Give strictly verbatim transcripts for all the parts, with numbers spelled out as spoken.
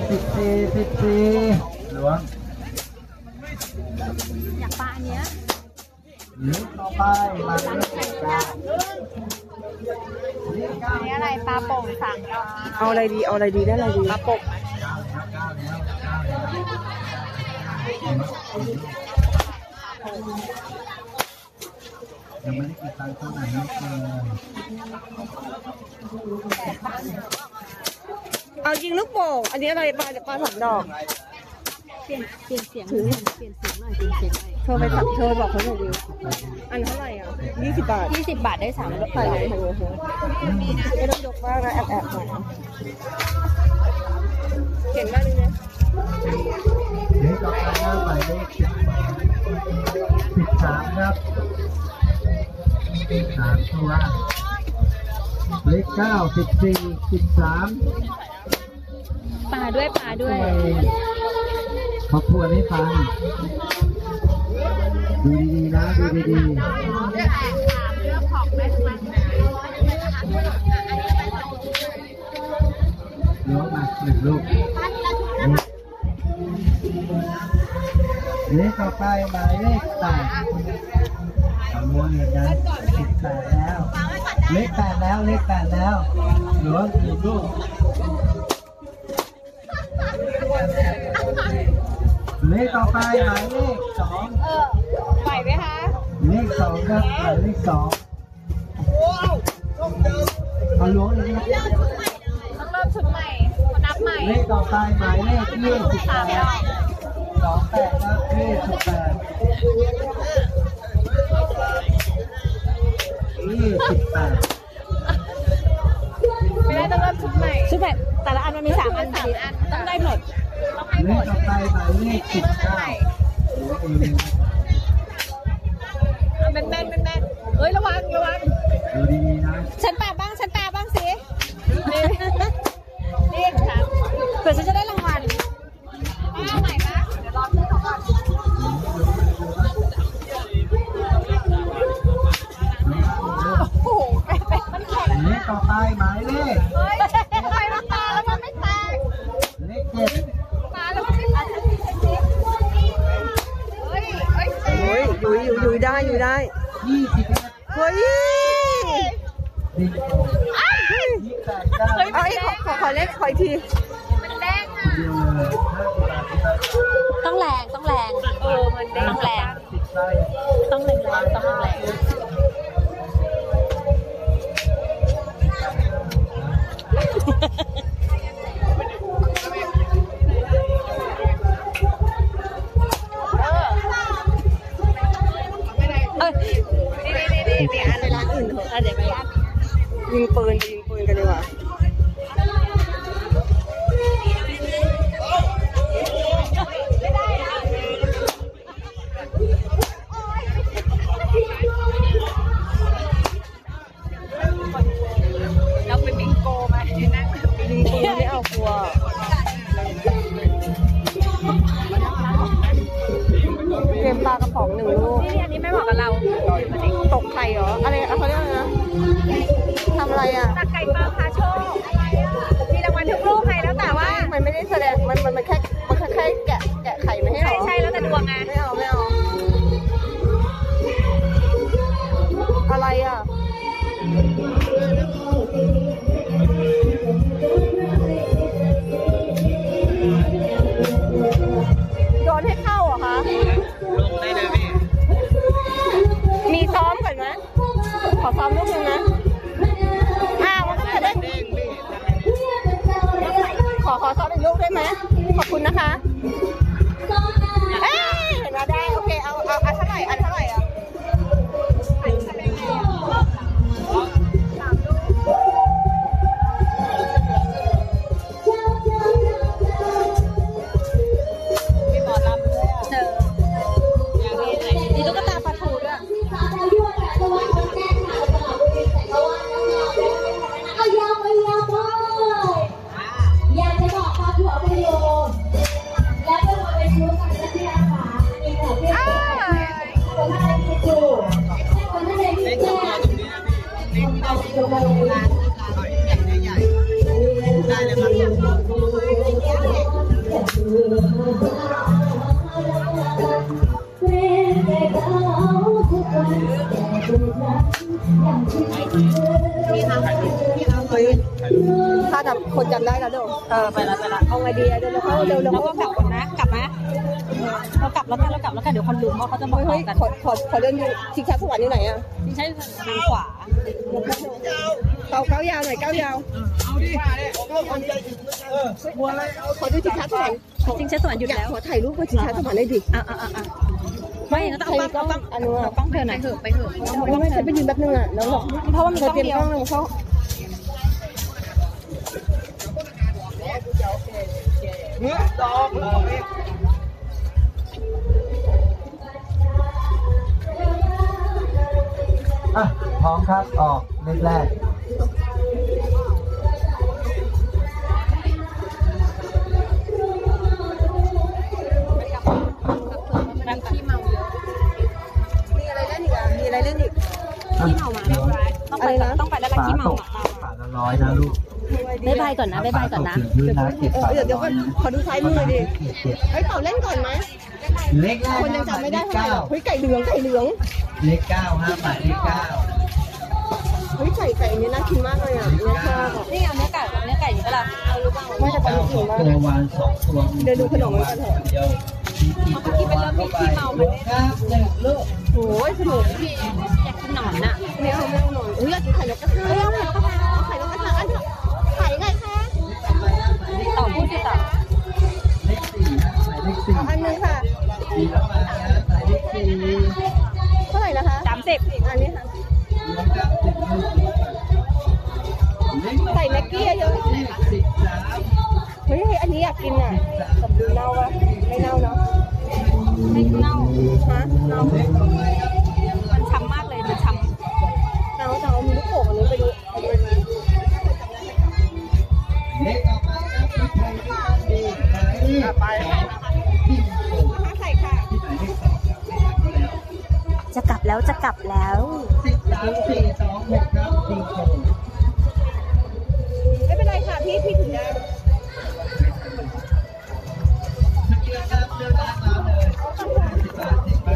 สิบสี่สิบสี่ล้วงอยากปลาอันเนี้ยหรือต่อไปมาเลขเก้าอันนี้อะไรปลาโป่งสั่งเอาอะไรดีเอาอะไรดีได้อะไรดีปลาโป่งยังไม่ได้กินตังค์เท่าไหร่นะเออเอายิงลูกโป่งอันนี้อะไรปลาปลาสามดอกเปลี่ยนเปลี่ยนเสียงเปลี่ยนเสียงหน่อยเปลี่ยนเสียงหน่อยเธอไปถักเธอบอกเขาหน่อยดิอันเท่าไหร่อ่ะยี่สิบบาทยี่สิบบาทได้สามดอกไปเลยไม่ต้องยกมากนะแอบแอบหน่อยเห็นมากเลยนะเดี๋ยวต่อไปหน้าหมายเลขสิบสามครับสามตัวเลขเก้าสิบสี่สิบสามปลาด้วยปลาด้วยขอทวนให้ฟังดูดีๆนะดูดีๆล้วงมาหนึ่งลูกเลขต่อไปหมายเลขแปดขโมยเหมือนกันสิบแปดแล้วเลขแปดแล้วเลขแปดแล้วล้วงหนึ่งลูกเลขต่อไปหมายเลขสองเออไหวไหมคะเลขสองครับหมายเลขสองเอาล้วงเลยนะต้องเริ่มชุดใหม่คนนับใหม่เลขต่อไปหมายเลขยี่สิบแปดสองแปดครับยี่สิบแปดยี่สิบแปดไม่ได้ต้องเริ่มชุดใหม่ชุดแบบแต่ละอันมันมีสามอันสามอันต้องได้หมดต้องให้หมดเลขต่อไปหมายเลขสิบเก้าแม่นแม่นแม่นแม่นเอ้ยระวังระวังดูดีๆนะฉันแปลบ้างฉันแปลบ้างสินี่นี่ค่ะเผื่อฉันจะได้รางวัลเอาใหม่ปะเดี๋ยวรอพี่เขาก่อนโอ้โหแปลแปลมันแข็งเลขต่อไปหมายเลขเฮ้ยทำไมมันตาแล้วมันไม่แตกเลขเจ็ดตาแล้วมันไม่แตกเฮ้ยเฮ้ยโอ้ยอยู่อยู่อยู่ได้อยู่ได้ยี่สิบเอ็ดเฮ้ยดิงโกยี่สิบแปดได้เอาอีกขอขอขอเล่นขออีกทีมันแดงอ่ะต้องแรงต้องแรงเออมันแดงต้องแรงต้องแรงต้องแรงเออนี่นี่นี่นี่อันในร้านอื่นเถอะเดี๋ยวไปยิงปืนยิงปืนกันดีกว่าเราเป็นบิงโกมาเนี่ยนะยิงปืนไม่เอากลัวเกมปลากระป๋องหนึ่งลูกนี่อันนี้ไม่เหมาะกับเราตกไข่เหรออะไรเขาเรียกอะไรนะทำอะไรอ่ะตักไก่ปลาคาโชมีรางวัลทุกลูกไงแล้วแต่ว่ามันไม่ได้แสดงมันมันแค่มันแค่แค่แกะแกะไข่ไม่ให้หรอใช่ใช่แล้วแต่ดวงไงไม่เอาไม่เอาอะไรอ่ะโดนให้เข้าเหรอคะลงได้เลยพี่มีซ้อมก่อนไหมขอซ้อมลูกนึงนะอ้าวมันก็จะได้ขอขอซ้อมอีกลูกได้ไหมขอบคุณนะคะเอ้ยเห็นมาได้โอเคเอาเอาอันเท่าไหร่อันเท่าไหร่อ่ะมีตุ๊กตาปลาทูด้วยเอายาวไปยาวไปอยากจะบอกปลาทูเอาไปโยนแล้วไปเฮ้ยถ้าจำคนจำได้แล้วเดี๋ยวเออไปแล้วไปแล้วเอาไงดีอะเดี๋ยวเขาเดี๋ยวเดี๋ยวแล้วเขาก็กลับก่อนนะกลับไหมเรากลับแล้วกันเรากลับแล้วกันเดี๋ยวคนลืมเพราะเขาจะบอกเฮ้ยกันขอขอขอเดินดูชิงช้าสวรรค์อยู่ไหนอะไม่ใช่ทางขวาเก้าเก้ายาวหน่อยเก้ายาวขอดูชิงช้าสวรรค์จริงใช้สวนหยุดอยากแล้วขอถ่ายรูปกับชิงช้าสวรรค์ได้ดิอ่ะอ่ะอ่ะไม่งั้นต้องเอากล้องเอากล้องอันนู้นเอากล้องเธอหน่อยเถอะไปเถอะไม่ไม่ใช่ไปยืนแป๊บนึงอะน้องบอกเพราะว่ามันเธกอล้องเตรียมเดียกวล้องเลยเขาอ่ะพร้อมครับออกเลขแรกแบบขี้เมาเยอะมีอะไรเล่นอีกอะมีอะไรเล่นอีกขี้เมามาต้องไปต้องไปแล้วละฝาขี้เมาตกมาฝาละร้อยนะลูกบ๊ายบายก่อนนะบ๊ายบายก่อนนะฝาตกถึงพื้นนะเก็บเอฝาอเดี๋ยวละเดี๋ยวร้ก่ออย นนะขอดูซ้ายมือดิเก็บเก็บเฮ้ยเต่าเล่นก่อนไหมเลขแรกคนยังจำไม่ได้เลขเท่าไหร่เก้าหรอกเฮ้ยไก่เหลืองไก่เหลืองเลขเก้าห้าหมายเลขเก้าเฮ้ยไก่ไก่อันนี้น่ากินมากเลยอ่ะเนี่ยชอบอ่ะนี่เอาเนื้อไก่เนื้อไก่นี่ก็ละเอาหรือเปล่าไม่แต่ตอนเก้านี้สกิอน งมากตัววานสองตัวเดี๋ยวดูขนมกันเถอะเดียวมีกี่ตัววานเข้าไปรวมครับหนึ่งลูกโอ้ยสนุกอยากกินหนอนน่ะไม่เอาไม่เอาหน่อยเฮ้ยอยากกินไข่นกกระทาเอาไข่นกกระทาอันนี้ไข่ไงคะต่อพูดสิต่อเลขสี่นะหมายเลขสี่เอาอันนึงค่ะสี่แล้วมานะหมายเลขสี่เท่าไหร่นะคะสามสิบอันนี้ค่ะรวมครับสิบลูกเลขใส่แม็กกี้เยอะเลขสิบสามเฮ้ยอันนี้อยากกินอ่ะกับดูเน่าปะไม่เน่าเนาะไม่เน่าฮะเน่าเลขต่อไปครับมันช้ำมากเลยมันช้ำเน่าเน่ามีลูกโป่งอันนู้นไปดูไปดูมาเลขต่อไปครับที่ใครที่ตั้งดีหมายเลขไปที่โป่งนะคะใส่ค่ะที่หมายเลขสองครับเลขที่แล้วจะกลับแล้วจะกลับแล้วสิบสามสี่สองหกครับที่โป่งไม่เป็นไรค่ะพี่พี่ถึงได้เมื่อกี้ครับเดินทางมาเลยสิบบาทสิบใบ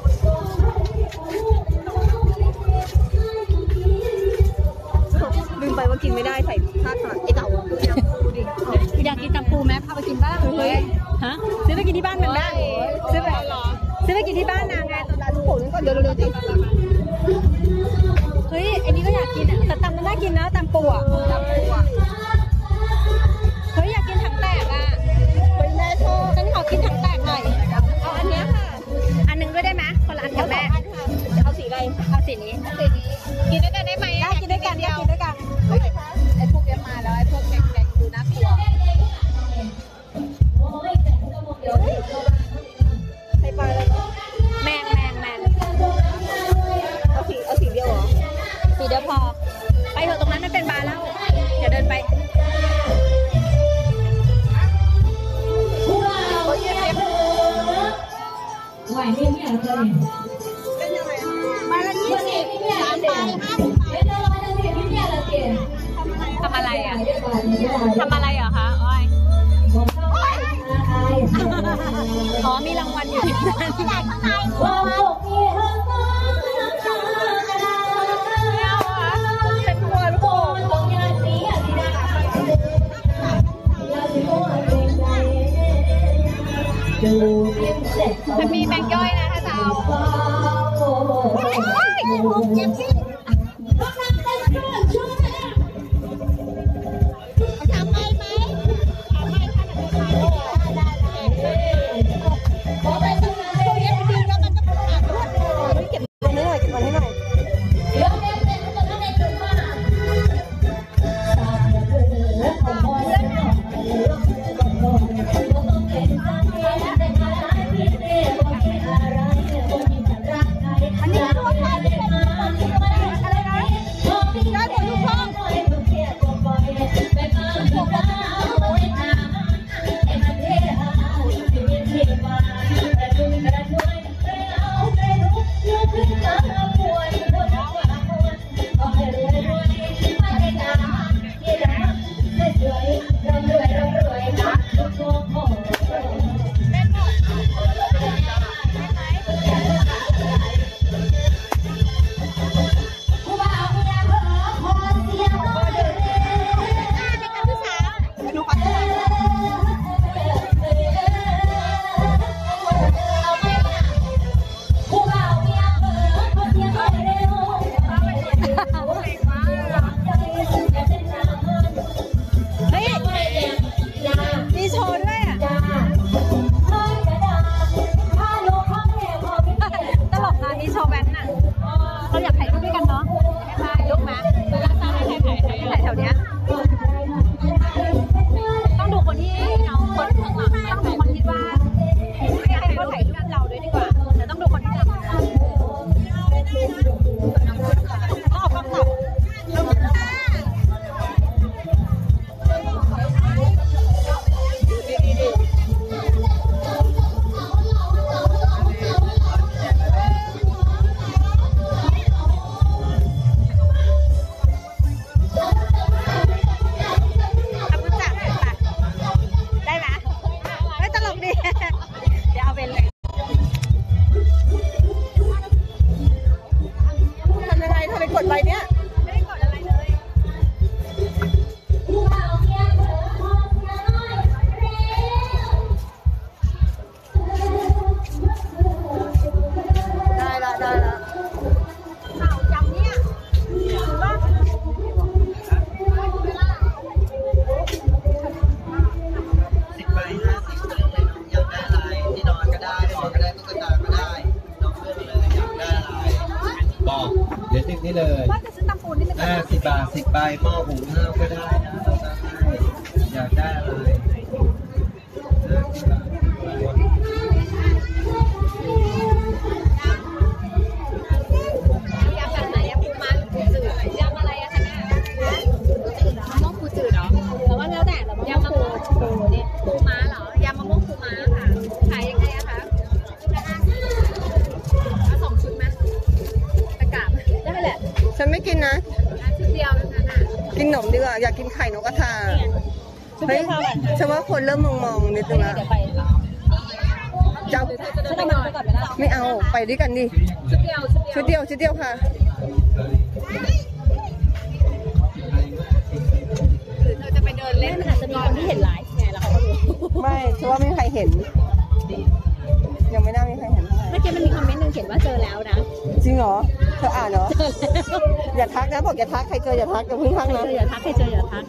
ลืมไปว่ากินไม่ได้ใส่ผ้าขาดไอ้เต่าดูดิอยากกินตำปูไหมพาไปกินบ้างเฮ้ยฮะซื้อไปกินที่บ้านมันบ้างซื้อไปซื้อไปกินที่บ้านนางไงร้านลูกโป่งนั่นก่อนเดี๋ยวเร็วๆดิเฮ้ยอันนี้ก็อยากกินอ่ะแต่ตำมันน่ากินนะตำปูอ่ะตำปูอ่ะเฮ้ยอยากกินถังแตกอ่ะเป็นแม่ชอบฉันขอกินถังแตกหน่อยเอาอันเนี้ยค่ะอันหนึงด้วยได้ไหมคนละอันกับแม่อันค่ะจะเอาสีอะไรเอาสีนี้สีนี้กินด้วยกันได้ไหมได้กินด้วยกันได้กินด้วยกันเท่าไหร่คะไอ้พวกเนี้ยมาแล้วไอ้พวกแกงๆดูน่ากลัวใส่ปลาอะไรเนาะแมงแมงแมงเอาสีเอาสีเดียวเหรอสีเดียวพอไปเถอะตรงนั้นมันเป็นบาร์แล้วอย่าเดินไปเป็นยังไงมาละยี่สิบสามใบห้าสิบใบทำอะไรอ่ะทำอะไรเหรอคะอ้อยอ๋อมีรางวัลอยู่ที่นั่นข้างในเป็นทัวร์ลูกมันมีแบงค์ย่อยนะถ้าจะเอาเจ็บสิทำไงไหมทำไงค่ะได้ได้ขอไปทำงานช่วงนี้จริงแล้วมันจะขาดรวดเลยเก็บตรงนี้หน่อยเก็บตรงนี้หน่อยอันนี้คือว่าใครเป็นคนที่นี่เลยว่าจะซื้อตำปูนนี่มันจะอ่าสิบบาทสิบใบหม้อหุงข้าวก็ได้นะเราได้อยากได้อะไรห้าสิบบาทยำแบบไหนอะปูม้าปูจืดยำอะไรอะคะเนี่ยปูจืดเหรอมะม่วงปูจืดเหรอแต่ว่าแล้วแต่เรายำมะม่วงปูนี่ปูม้าเหรอยำมะม่วงปูม้าค่ะขายยังไงอะคะเอาสองชุดไหมตะกาบได้แหละฉันไม่กินนะชุดเดียวนั่นน่ะกินขนมดีกว่าอยากกินไข่นกกระทาเฮ้ยฉันว่าคนเริ่มมองๆนิดนึงนะเดี๋ยวไปจะเอาจะเดินไปก่อนไปก่อนไหมล่ะไม่เอาไปด้วยกันดิชุดเดียวชุดเดียวชุดเดียวชุดเดียวค่ะหรือเธอจะไปเดินเล่นมันอาจจะมีคนที่เห็นไลฟ์ไงแล้วเขาก็รู้ไม่ฉันว่าไม่มีใครเห็น ยังไม่น่ามีใครเห็นเท่าไหร่เมื่อกี้มันมีคอมเมนต์หนึ่งเขียนว่าเจอแล้วนะจริงเหรอเธออ่านเหรออย่าทักนะบอกอย่าทักใครเจออย่าทักอย่าเพิ่งทักใครนะเจออย่าทักใครเจออย่าทัก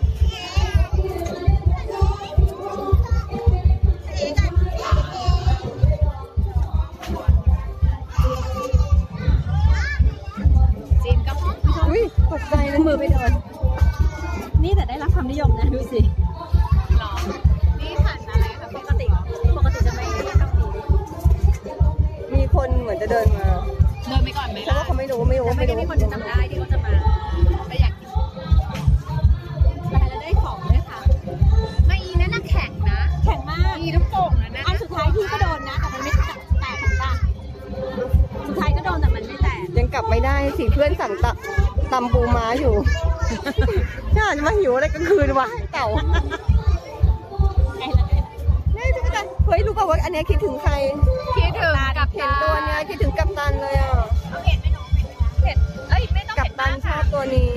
จีนก็ห้องอุ้ยตกใจเลยมือไปโดนนี่แต่ได้รับความนิยมนะดูสิหรอนี่ผ่านอะไรคะปกติปกติจะไม่ไม่ทำดีมีคนเหมือนจะเดินมาเดินไปก่อนไหมฉันว่าเขาไม่รู้ไม่รู้แต่ไม่ไม่ได้รู้มีคนจะจำได้ที่เขาจะมาแต่อยากกินแต่แล้วได้ของด้วยค่ะไม่อีนั่นน่ะแข็งนะแข็งมากอีลูกโป่งนะอันสุดท้ายพี่ก็โดนนะแต่มันไม่แตกแตกป่ะสุดท้ายก็โดนแต่มันไม่แตกยังกลับไม่ได้สิเพื่อนสั่งตะตำปูม้าอยู่ น่าจะมาหิวอะไรกลางคืนวะเต่าไอ้ละไอ้ละนี่จะกันเฮ้ยรู้ป่าวว่าอันเนี้ยคิดถึงใครคิดถึงกับเห็นตัวเนี้ยคิดถึงกัปตันเลยอ่ะเผ็ดไหมหนูเผ็ดเอ้ยไม่ต้องกัปเผ็ดตัมาน กชอบตัวนี้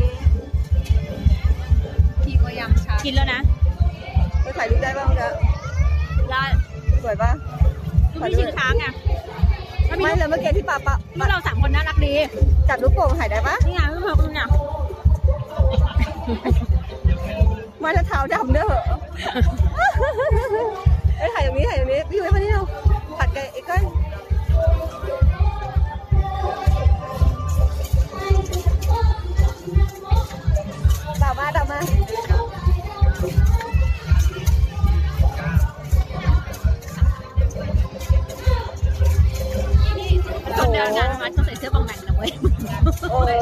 พี่ก็ยังชากินแล้วนะเธอถ่ายรูปได้บ้างจ๊ะแล้วสวยปะลูกพี่ชิงช้างไงไม่เลยเมื่อกี้ที่ปะปะลูกเราสามคนน่ารักดีจับลูกโป่งถ่ายได้ปะนี่ไงลูกเราคุณเนี่ยมาถ้าเท้าดำเด้อเหอะเอ้ยถ่ายตรงนี้ถ่ายตรงนี้พี่อยู่ไว้มานี่เราผัดไก่ไอ้ก้อยตามมาตามมาตอนเดินงานวัดเขาใส่เสื้อบางแบงนะเว้ยโอ้ย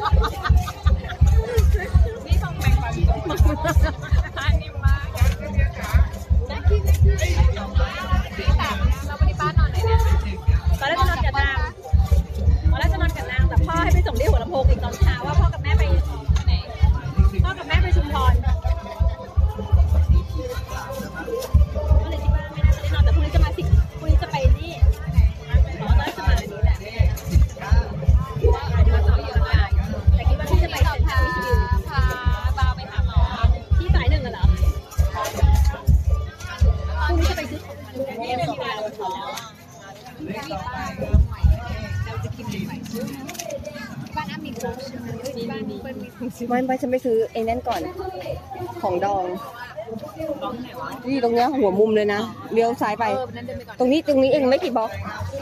นี่บางแบงบางแบงทานนิ่มมากน่าคิดน่าคิดพี่แต่เราไม่ได้บ้านนอนไหนเนี่ยตอนแรกจะนอนกับนางตอนแรกจะนอนกับนางแต่พ่อให้ไปส่งที่หัวลำโพงอีกตอนเช้าว่าพ่อกับแม่ไปไหนพ่อกับแม่ไปชุมพรก็เลยคิดว่าไม่น่าจะได้นอนแต่พรุ่งนี้จะมาสิพรุ่งนี้จะไปนี่อ๋อตอนแรกจะมาอันนี้แหละแต่คิดว่าพี่จะไปเซ็นทรัลวิชิวพาบาวไปหาหมอที่สายหนึ่งเหรอพรุ่งนี้จะไปซื้อของมันกันเนี่ยของเราหมดแล้วเราจะกินใหม่บ้านอ้ำมีโค้ชใช่ไหมบ้านนี้เป็นมีโค้ชไม่ไม่ฉันไปซื้อไอ้นั่นก่อน ของดองบ้องไหนวะนี่ตรงเนี้ยหัวมุมเลยนะเลี้ยวซ้ายไปเออนั่นเดินไปก่อนตรงนี้ตรงนี้เองไม่กี่บล็อก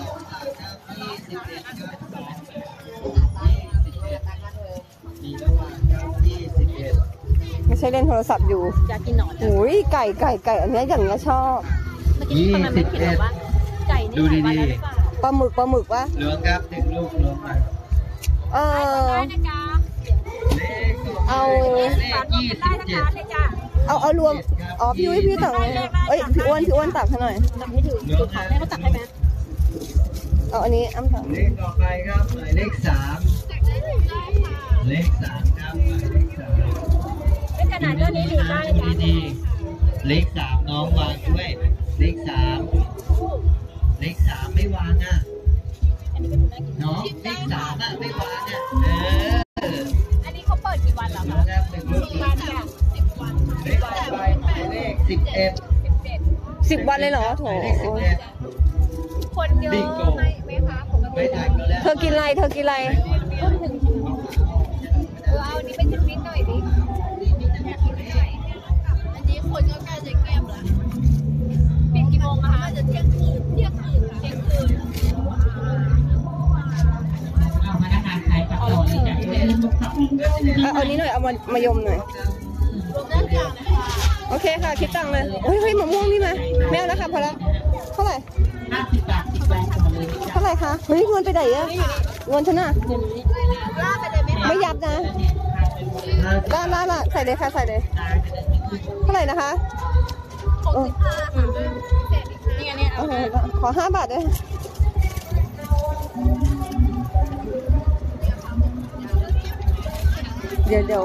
ไม่ใช่เล่นโทรศัพท์อยู่อยากกินหนอนโอ้ยไก่ไก่ไก่อันเนี้ยอย่างเงี้ยชอบเมื่อกี้ประมาณไม่เห็นหรอว่าไก่นี่หลายวันแล้วหรือเปล่าปลาหมึกปลาหมึกวะหลวงครับถึงลูกหลวงมาเออได้นะจ๊ะเอาฝากกินได้นะคะเลยจ้ะเอาเอารวมอ๋อพี่อุ้ยพี่ตักเลยเอ้ยพี่อ้วนพี่อ้วนตักให้หน่อยตักให้ถือถือของให้เขาตักให้ไหมเอาอันนี้อ้ำตักเลขต่อไปครับหมายเลขสามเลขสามครับหมายเลขสามเป็นขนาดเรื่องนี้ถือได้จ้ะดีๆเลขสามน้องวางด้วยเลขสามเลขสามไม่วางอ่ะอันนี้ก็ดูน่ากินน้องเลขสามอ่ะไม่วางอ่ะเอออันนี้เขาเปิดกี่วันเหรอหลคะวงครับถึงลูกสิบวันค่ะสิบวันเลขต่อไปหมายเลขสิบเอ็ดสิบเจ็ดสิบวันเลยเหรอโถหมายเลขสิบเอ็ดคนเยอะไหมไหมคะปกไม่ติทันแล้วเธอกินอะไรเธอกินอะไรต้นหนึ่งเออเอาอันนี้เป็นชิ้นนิดหน่อยดิอันนี้คนก็ใกล้จะเงียบแล้วปิดกี่โมงคะจะเที่ยงคืนเที่ยงคืนเที่ยงคืนเอามาทานขายกับต่อเลยจ้ะเอาเอานี้หน่อยเอามามายมหน่อยโอเคค่ะคิดตังค์เลยเฮ้ยเฮ้ยมะม่วงนี่มาไม่เอาแล้วค่ะพอแล้วเท่าไหร่ห้าสิบบาทสิบแบงค์หมดเลยเท่าไหร่คะเฮ้ยเงินไปไหนอะเงินฉันอะไม่ยับนะล่าล่าล่าใส่เลยค่ะใส่เลยเท่าไหร่นะคะโอ้นี่ไงเนี่ยโอเคขอห้าบาทด้วยเดี๋ยวเดี๋ยว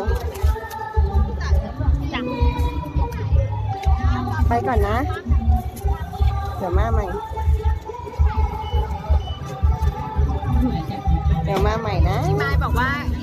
ไปก่อนนะ เดี๋ยวมาใหม่ เดี๋ยวมาใหม่นะพี่ไม้บอกว่า